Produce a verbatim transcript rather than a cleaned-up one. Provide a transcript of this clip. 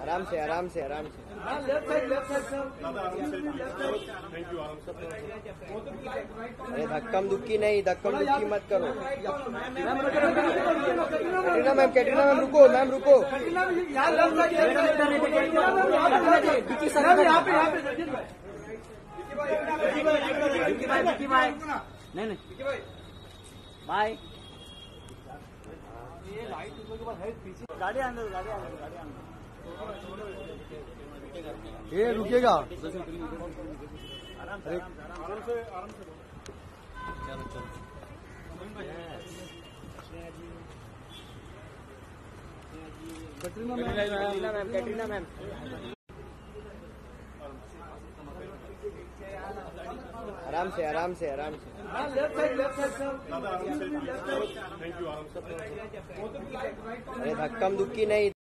आराम से आराम से आराम से left side left side sir. Thank you. आराम से। अरे धक्कम दुक्की नहीं, धक्कम दुक्की मत करो। कैटरीना मैम, कैटरीना मैम रुको, मैम रुको। यहाँ लेफ्ट साइड लेफ्ट साइड यहाँ पे यहाँ पे विक्की भाई, विक्की भाई, नहीं नहीं भाई, गाड़ी आने दो, गाड़ी आने दो, गाड़ी आने दो। ये रुकेगा। आराम से, आराम से, आराम से आराम से चलो चलो। कैटरीना मैम, कैटरीना मैम, आराम से आराम से आराम से left side left side sir. आराम से। Thank you. आराम से। अरे धक्कम दुक्की नहीं।